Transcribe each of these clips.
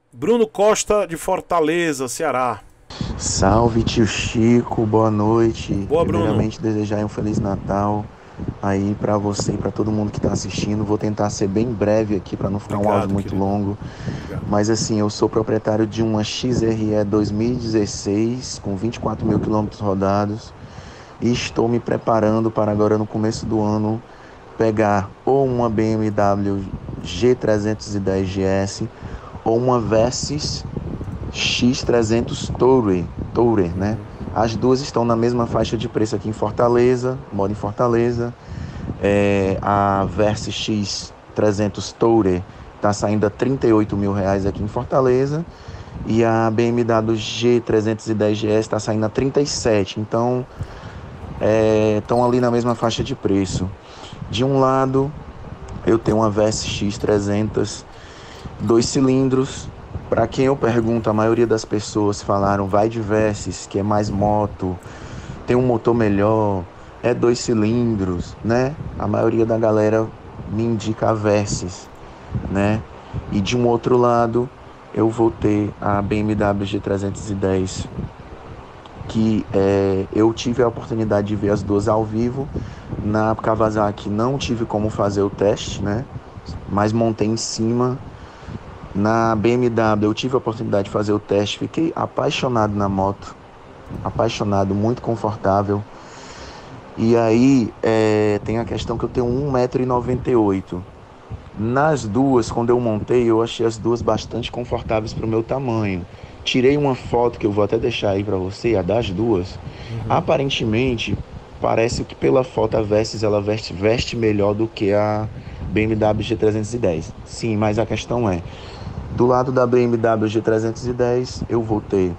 Bruno Costa de Fortaleza, Ceará. Salve tio Chico, boa noite. Boa, Bruno. Primeiramente desejar um Feliz Natal aí pra você e pra todo mundo que tá assistindo. Vou tentar ser bem breve aqui pra não ficar um áudio Obrigado, muito querido. longo. Obrigado. Mas assim, eu sou proprietário de uma XRE 2016 com 24 mil quilômetros rodados e estou me preparando para agora no começo do ano pegar ou uma BMW G310 GS ou uma Versys X300 Tourer, né? As duas estão na mesma faixa de preço aqui em Fortaleza, moro em Fortaleza. A Versys X300 Tourer está saindo a R$ 38 mil aqui em Fortaleza. E a BMW G310 GS está saindo a 37. Então, estão ali na mesma faixa de preço. De um lado, eu tenho uma Versys X300 dois cilindros. Para quem eu pergunto, a maioria das pessoas falaram vai de Versys, que é mais moto, tem um motor melhor, é dois cilindros, né? A maioria da galera me indica a Versys, né? E de um outro lado, eu vou ter a BMW G310, que eu tive a oportunidade de ver as duas ao vivo. Na Kawasaki não tive como fazer o teste, né? Mas montei em cima. Na BMW eu tive a oportunidade de fazer o teste, fiquei apaixonado na moto, apaixonado, muito confortável. E aí tem a questão que eu tenho 1,98 m. Nas duas, quando eu montei, eu achei as duas bastante confortáveis para o meu tamanho. Tirei uma foto que eu vou até deixar aí para você, a das duas. Uhum. Aparentemente, parece que pela foto a Versys ela veste melhor do que a BMW G310. Sim, mas a questão é, do lado da BMW G310, eu vou ter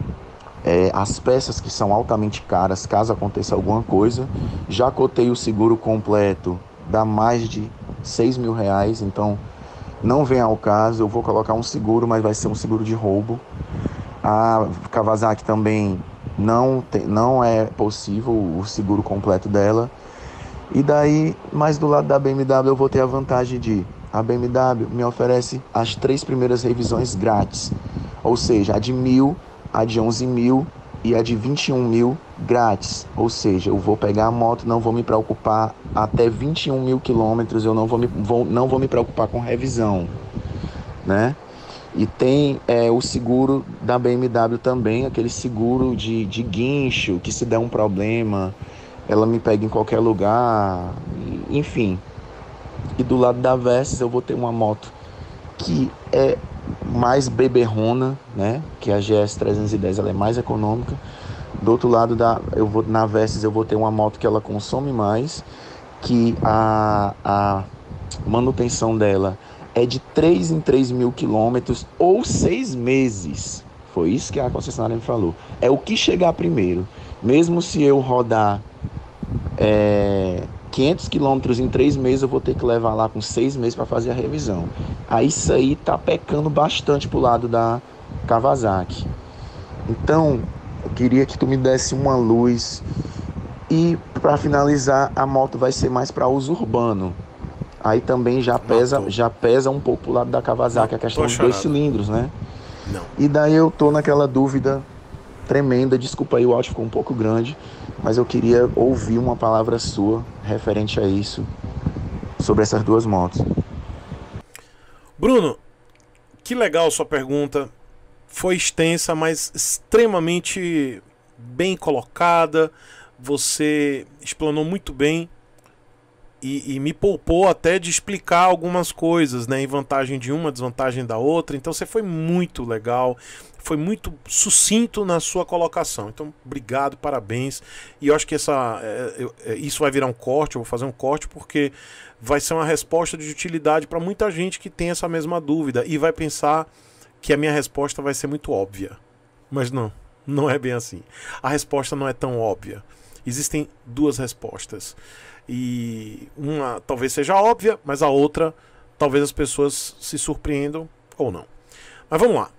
as peças que são altamente caras, caso aconteça alguma coisa. Já cotei o seguro completo, dá mais de R$ 6 mil, então não vem ao caso. Eu vou colocar um seguro, mas vai ser um seguro de roubo. A Kawasaki também não é possível o seguro completo dela. E daí, mais do lado da BMW, eu vou ter a vantagem de a BMW me oferece as 3 primeiras revisões grátis. Ou seja, a de 1.000, a de 11 mil e a de 21 mil grátis. Ou seja, eu vou pegar a moto, não vou me preocupar até 21 mil quilômetros, eu não vou me preocupar com revisão, né? E tem o seguro da BMW também, aquele seguro de guincho, que se der um problema, ela me pega em qualquer lugar, enfim. E do lado da Versys eu vou ter uma moto que é mais beberrona, né? Que a GS 310 ela é mais econômica. Do outro lado na Versys eu vou ter uma moto que ela consome mais, que a manutenção dela é de 3 em 3 mil quilômetros ou 6 meses. Foi isso que a concessionária me falou. É o que chegar primeiro. Mesmo se eu rodar 500 quilômetros em 3 meses, eu vou ter que levar lá com 6 meses para fazer a revisão. Aí isso aí tá pecando bastante pro lado da Kawasaki. Então, eu queria que tu me desse uma luz. E para finalizar, a moto vai ser mais para uso urbano. Aí também Matou. já pesa um pouco pro lado da Kawasaki a Matou a questão dos dois charada. cilindros, né? Não. E daí eu tô naquela dúvida tremenda. Desculpa aí, o áudio ficou um pouco grande, mas eu queria ouvir uma palavra sua referente a isso, sobre essas duas motos. Bruno, que legal sua pergunta. Foi extensa, mas extremamente bem colocada. Você explanou muito bem e me poupou até de explicar algumas coisas, né? Em vantagem de uma, desvantagem da outra. Então você foi muito legal, foi muito sucinto na sua colocação. Então, obrigado, parabéns. E eu acho que isso vai virar um corte, eu vou fazer um corte, porque vai ser uma resposta de utilidade para muita gente que tem essa mesma dúvida e vai pensar que a minha resposta vai ser muito óbvia. Mas não, não é bem assim. A resposta não é tão óbvia. Existem duas respostas. E uma talvez seja óbvia, mas a outra talvez as pessoas se surpreendam ou não. Mas vamos lá.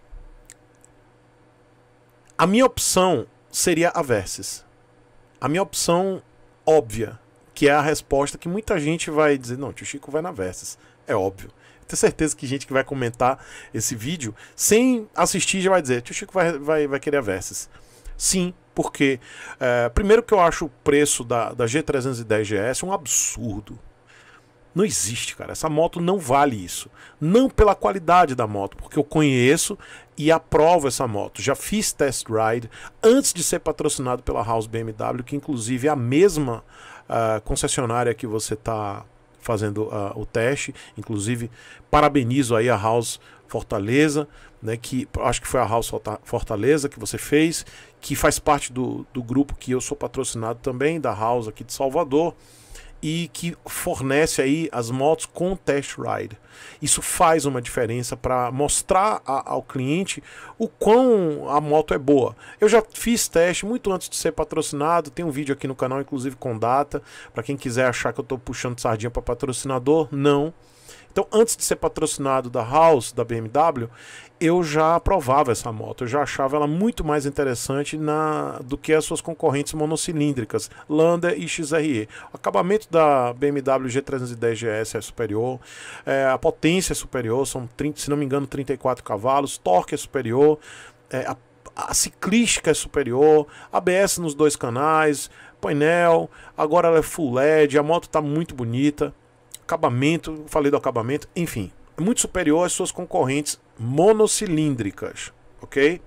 A minha opção seria a Versys. A minha opção óbvia, que é a resposta que muita gente vai dizer, não, tio Chico vai na Versys. É óbvio. tenho certeza que gente que vai comentar esse vídeo sem assistir já vai dizer: tio Chico vai querer a Versys. Sim, porque primeiro que eu acho o preço da G310 GS um absurdo. Não existe, cara. Essa moto não vale isso. Não pela qualidade da moto, porque eu conheço e aprovo essa moto. Já fiz test ride antes de ser patrocinado pela House BMW, que inclusive é a mesma concessionária que você está fazendo o teste. Inclusive, parabenizo aí a House Fortaleza, né, que acho que foi a House Fortaleza que você fez, que faz parte do grupo que eu sou patrocinado também, da House aqui de Salvador, e que fornece aí as motos com test ride. Isso faz uma diferença para mostrar ao cliente o quão a moto é boa. Eu já fiz teste muito antes de ser patrocinado, tem um vídeo aqui no canal, inclusive com data, para quem quiser achar que eu estou puxando sardinha para patrocinador, não. Então, antes de ser patrocinado da House, da BMW, eu já aprovava essa moto, eu já achava ela muito mais interessante do que as suas concorrentes monocilíndricas, Lander e XRE. O acabamento da BMW G310 GS é superior, a potência é superior, são, se não me engano, 34 cavalos, torque é superior, a ciclística é superior, ABS nos 2 canais, painel, agora ela é full LED, a moto está muito bonita. Acabamento, falei do acabamento, enfim, é muito superior às suas concorrentes monocilíndricas, ok?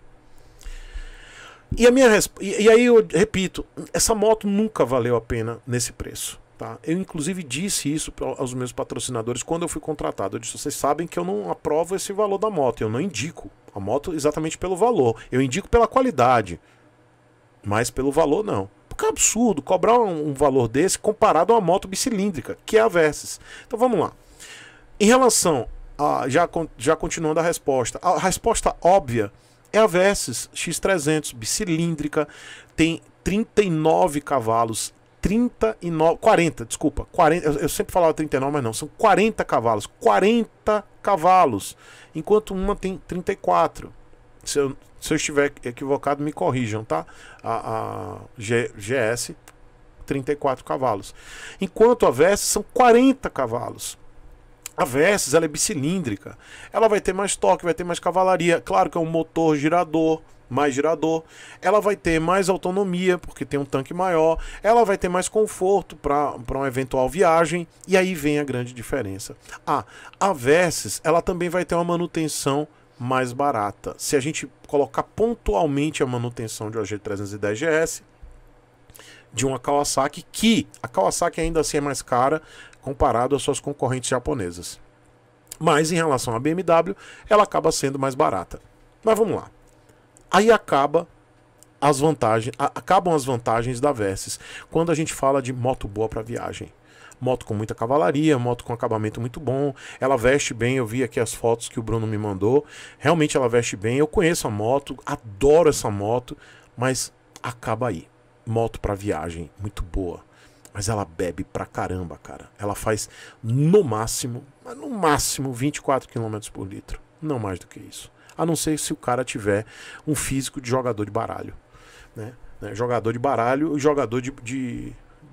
E aí eu repito, essa moto nunca valeu a pena nesse preço, tá? Eu inclusive disse isso aos meus patrocinadores quando eu fui contratado. Eu disse: vocês sabem que eu não aprovo esse valor da moto, eu não indico a moto exatamente pelo valor, eu indico pela qualidade, mas pelo valor não. Porque é absurdo cobrar um valor desse comparado a uma moto bicilíndrica, que é a Versys. Então vamos lá. Em relação já continuando a resposta óbvia é a Versys X300 bicilíndrica, tem 39 cavalos, 40, desculpa, 40, eu sempre falava 39, mas não, são 40 cavalos, enquanto uma tem 34. Se eu estiver equivocado, me corrijam, tá? A GS, 34 cavalos. Enquanto a Versys são 40 cavalos. A Versys, ela é bicilíndrica. Ela vai ter mais torque, vai ter mais cavalaria. Claro que é um motor girador, mais girador. Ela vai ter mais autonomia, porque tem um tanque maior. Ela vai ter mais conforto para uma eventual viagem. E aí vem a grande diferença. A Versys, ela também vai ter uma manutenção mais barata. Se a gente colocar pontualmente a manutenção de uma G310 GS, de uma Kawasaki, que a Kawasaki ainda assim é mais cara comparado às suas concorrentes japonesas. Mas em relação à BMW, ela acaba sendo mais barata. Mas vamos lá. Aí acabam as vantagens da Versys quando a gente fala de moto boa para viagem. Moto com muita cavalaria, moto com acabamento muito bom, ela veste bem, eu vi aqui as fotos que o Bruno me mandou, realmente ela veste bem, eu conheço a moto, adoro essa moto, mas acaba aí. Moto para viagem, muito boa, mas ela bebe pra caramba, cara. Ela faz no máximo 24 km por litro, não mais do que isso. A não ser se o cara tiver um físico de jogador de baralho, né? Jogador de baralho e jogador de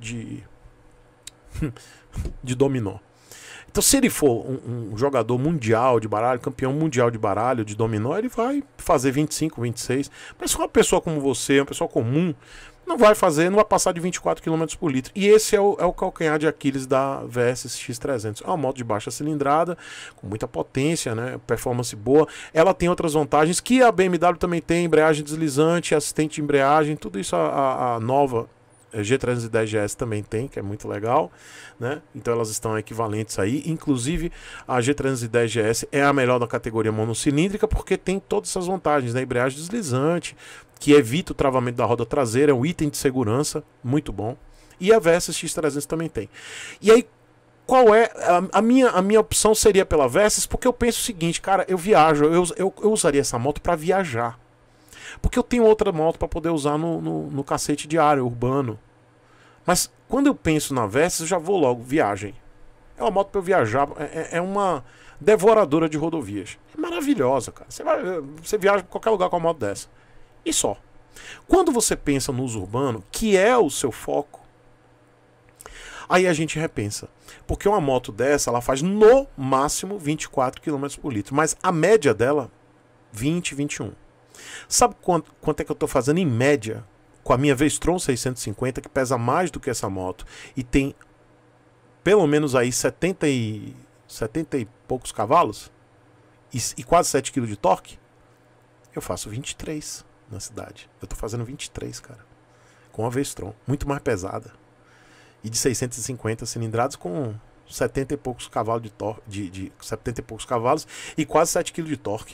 dominó. Então, se ele for um jogador mundial de baralho, campeão mundial de baralho, de dominó, ele vai fazer 25, 26. Mas se uma pessoa como você, uma pessoa comum, não vai passar de 24 km por litro. E esse é o calcanhar de Aquiles da Versys X300. É uma moto de baixa cilindrada, com muita potência, né? Performance boa. Ela tem outras vantagens que a BMW também tem: embreagem deslizante, assistente de embreagem, tudo isso a nova G310 GS também tem, que é muito legal, né? Então elas estão equivalentes aí. Inclusive a G310 GS é a melhor da categoria monocilíndrica porque tem todas essas vantagens, né? Embreagem deslizante, que evita o travamento da roda traseira, é um item de segurança muito bom. E a Versys X300 também tem. E aí, qual é a minha opção? Seria pela Versys, porque eu penso o seguinte: cara, eu viajo, eu usaria essa moto para viajar. Porque eu tenho outra moto para poder usar no cacete diário, urbano. Mas quando eu penso na Versys, eu já vou logo, viagem. É uma moto para eu viajar, é uma devoradora de rodovias. É maravilhosa, cara. Você viaja para qualquer lugar com uma moto dessa. E só. Quando você pensa no uso urbano, que é o seu foco, aí a gente repensa. Porque uma moto dessa, ela faz no máximo 24 km por litro. Mas a média dela, 20, 21. Sabe quanto é que eu estou fazendo em média com a minha V-Strom 650, que pesa mais do que essa moto e tem pelo menos aí 70 e poucos cavalos e quase 7 kg de torque? Eu faço 23 na cidade. Eu estou fazendo 23, cara. Com a V-Strom, muito mais pesada. E de 650 cilindradas com 70 e poucos cavalos de torque, 70 e poucos cavalos e quase 7 kg de torque.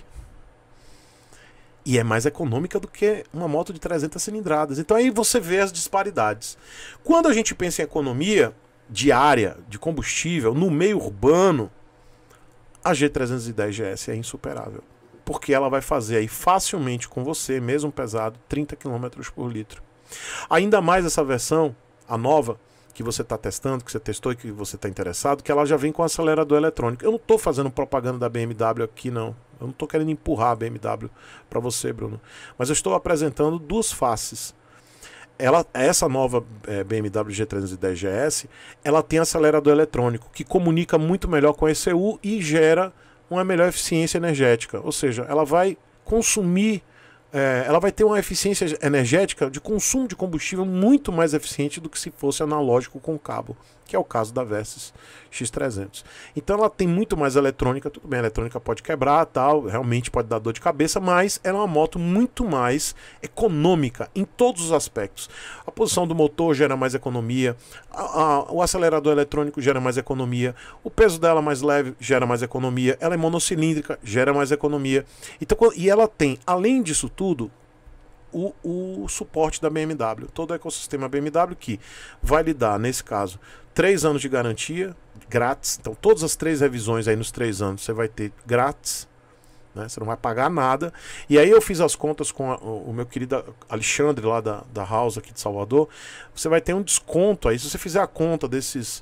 E é mais econômica do que uma moto de 300 cilindradas. Então aí você vê as disparidades. Quando a gente pensa em economia diária de combustível no meio urbano, a G310 GS é insuperável. Porque ela vai fazer aí facilmente com você, mesmo pesado, 30 km por litro. Ainda mais essa versão, a nova, que você está testando, que você testou e que você está interessado, que ela já vem com acelerador eletrônico. Eu não estou fazendo propaganda da BMW aqui, não. Eu não estou querendo empurrar a BMW para você, Bruno. Mas eu estou apresentando duas faces. Essa nova BMW G310 GS, ela tem acelerador eletrônico, que comunica muito melhor com a ECU e gera uma melhor eficiência energética. Ou seja, ela vai consumir... ela vai ter uma eficiência energética de consumo de combustível muito mais eficiente do que se fosse analógico com cabo, que é o caso da Versys X300. Então ela tem muito mais eletrônica, tudo bem, a eletrônica pode quebrar, tal, realmente pode dar dor de cabeça, mas ela é uma moto muito mais econômica em todos os aspectos. A posição do motor gera mais economia, o acelerador eletrônico gera mais economia, o peso dela mais leve gera mais economia, ela é monocilíndrica, gera mais economia. Então, e ela tem, além disso tudo, o suporte da BMW, todo o ecossistema BMW, que vai lhe dar, nesse caso, 3 anos de garantia grátis. Então todas as 3 revisões aí nos 3 anos você vai ter grátis, né? Você não vai pagar nada. E aí eu fiz as contas com o meu querido Alexandre lá da House aqui de Salvador. Você vai ter um desconto aí, se você fizer a conta desses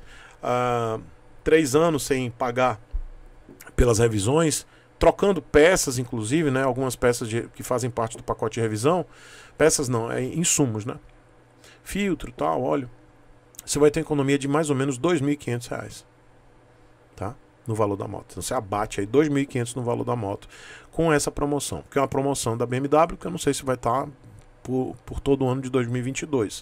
3 anos sem pagar pelas revisões, trocando peças, inclusive, né? Algumas peças que fazem parte do pacote de revisão. Peças não, insumos, né? Filtro, tal, óleo. Você vai ter economia de mais ou menos R$ 2.500, tá? No valor da moto. Então você abate aí R$ 2.500 no valor da moto com essa promoção. Que é uma promoção da BMW, que eu não sei se vai estar por todo o ano de 2022.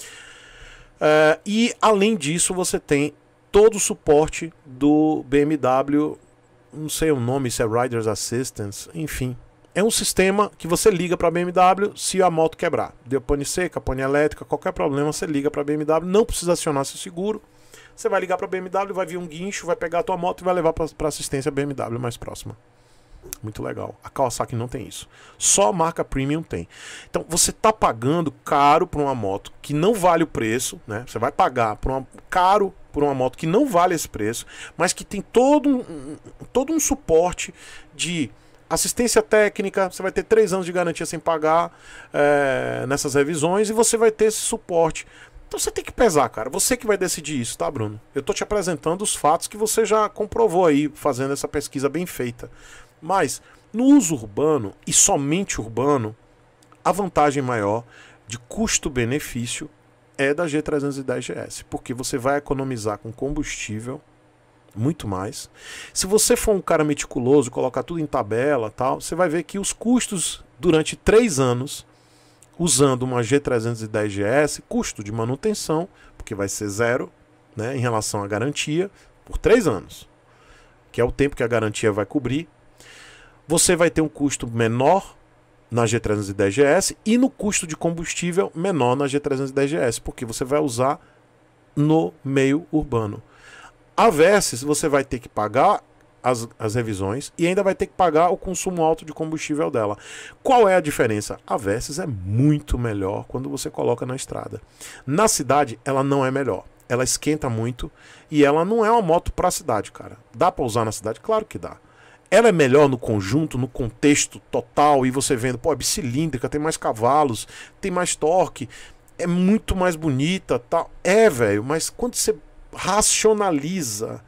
E além disso, você tem todo o suporte do BMW, não sei o nome, se é Riders Assistance, enfim. É um sistema que você liga para a BMW se a moto quebrar. Deu pane seca, pane elétrica, qualquer problema, você liga para a BMW. Não precisa acionar seu seguro. Você vai ligar para a BMW, vai vir um guincho, vai pegar a tua moto e vai levar para a assistência BMW mais próxima. Muito legal. A Kawasaki não tem isso. Só a marca Premium tem. Então você está pagando caro por uma moto que não vale o preço, né? Você vai pagar caro por uma moto que não vale esse preço, mas que tem todo um suporte de assistência técnica. Você vai ter 3 anos de garantia sem pagar nessas revisões e você vai ter esse suporte. Então você tem que pesar, cara. Você que vai decidir isso, tá, Bruno? Eu tô te apresentando os fatos que você já comprovou aí, fazendo essa pesquisa bem feita. Mas no uso urbano, e somente urbano, a vantagem maior de custo-benefício é da G310 GS, porque você vai economizar com combustível muito mais. Se você for um cara meticuloso, colocar tudo em tabela, tal, você vai ver que os custos durante 3 anos usando uma G310 GS, custo de manutenção, porque vai ser 0, né, em relação à garantia, por 3 anos, que é o tempo que a garantia vai cobrir. Você vai ter um custo menor na G310 GS e no custo de combustível menor na G310 GS, porque você vai usar no meio urbano. A Versys você vai ter que pagar as revisões e ainda vai ter que pagar o consumo alto de combustível dela. Qual é a diferença? A Versys é muito melhor quando você coloca na estrada. Na cidade ela não é melhor. Ela esquenta muito e ela não é uma moto para a cidade, cara. Dá para usar na cidade? Claro que dá. Ela é melhor no conjunto, no contexto total, e você vendo, pô, é bicilíndrica, tem mais cavalos, tem mais torque, é muito mais bonita, tal. É, velho, mas quando você racionaliza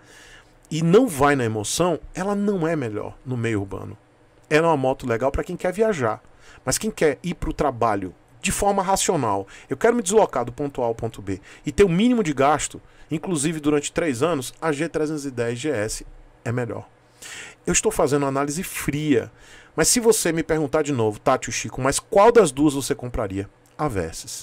e não vai na emoção, ela não é melhor no meio urbano. Ela é uma moto legal para quem quer viajar, mas quem quer ir para o trabalho de forma racional. Eu quero me deslocar do ponto A ao ponto B e ter o mínimo de gasto, inclusive durante 3 anos, a G310 GS é melhor. Eu estou fazendo uma análise fria, mas se você me perguntar de novo, Tati, Chico, mas qual das duas você compraria? A Versys.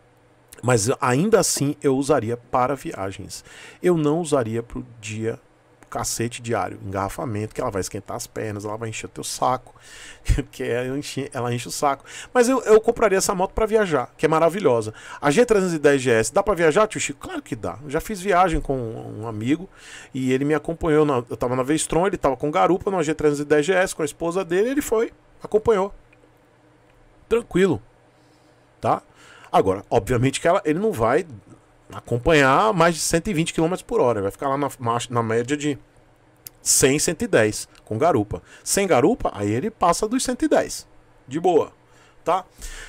Mas ainda assim eu usaria para viagens. Eu não usaria para o dia cacete diário, engarrafamento, que ela vai esquentar as pernas, ela vai encher o teu saco, porque ela enche o saco. Mas eu compraria essa moto para viajar, que é maravilhosa. A G310 GS, dá para viajar, tio Chico? Claro que dá. Eu já fiz viagem com um amigo e ele me acompanhou, eu tava na Vestron, ele tava com garupa no G310 GS com a esposa dele, ele foi, acompanhou. Tranquilo. Tá? Agora, obviamente que ele não vai acompanhar mais de 120 km por hora. Vai ficar lá na média de 100, 110 com garupa. Sem garupa, aí ele passa dos 110. De boa. Tá?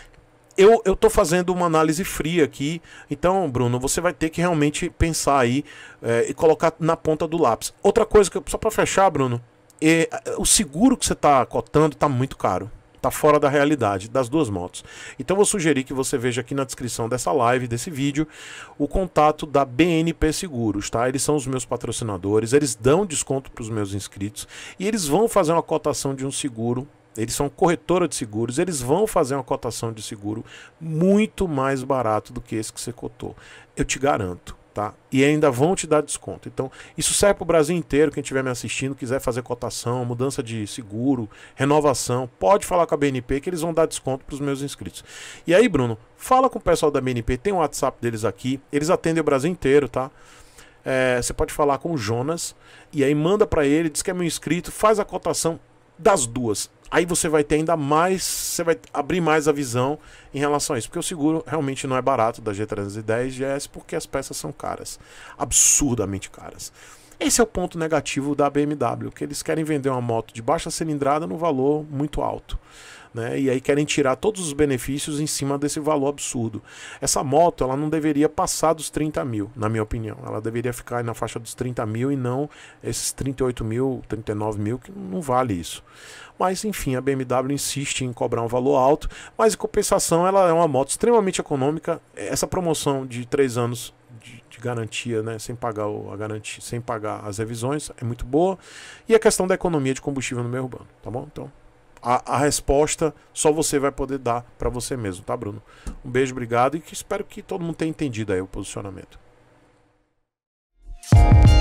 Eu tô fazendo uma análise fria aqui. Então, Bruno, você vai ter que realmente pensar aí e colocar na ponta do lápis. Outra coisa, só para fechar, Bruno, o seguro que você tá cotando tá muito caro. Tá fora da realidade das duas motos. Então vou sugerir que você veja aqui na descrição dessa live, desse vídeo, o contato da BNP Seguros, tá? Eles são os meus patrocinadores, eles dão desconto para os meus inscritos e eles vão fazer uma cotação de um seguro. Eles são corretora de seguros, eles vão fazer uma cotação de seguro muito mais barato do que esse que você cotou. Eu te garanto. Tá? E ainda vão te dar desconto. Então, isso serve para o Brasil inteiro. Quem estiver me assistindo, quiser fazer cotação, mudança de seguro, renovação, pode falar com a BNP que eles vão dar desconto para os meus inscritos. E aí, Bruno, fala com o pessoal da BNP, tem o WhatsApp deles aqui, eles atendem o Brasil inteiro, tá? Você pode falar com o Jonas e aí manda para ele, diz que é meu inscrito, faz a cotação das duas. Aí você vai ter ainda mais, você vai abrir mais a visão em relação a isso, porque o seguro realmente não é barato da G310 GS, porque as peças são caras, absurdamente caras. Esse é o ponto negativo da BMW, que eles querem vender uma moto de baixa cilindrada no valor muito alto, né? E aí querem tirar todos os benefícios em cima desse valor absurdo. Essa moto, ela não deveria passar dos 30 mil, na minha opinião. Ela deveria ficar na faixa dos 30 mil e não esses 38 mil, 39 mil, que não vale isso. Mas enfim, a BMW insiste em cobrar um valor alto, mas em compensação ela é uma moto extremamente econômica. Essa promoção de 3 anos de garantia, né, sem pagar a garantia, sem pagar as revisões, é muito boa. E a questão da economia de combustível no meio urbano, tá bom? Então, a resposta só você vai poder dar para você mesmo, tá, Bruno? Um beijo, obrigado e espero que todo mundo tenha entendido aí o posicionamento.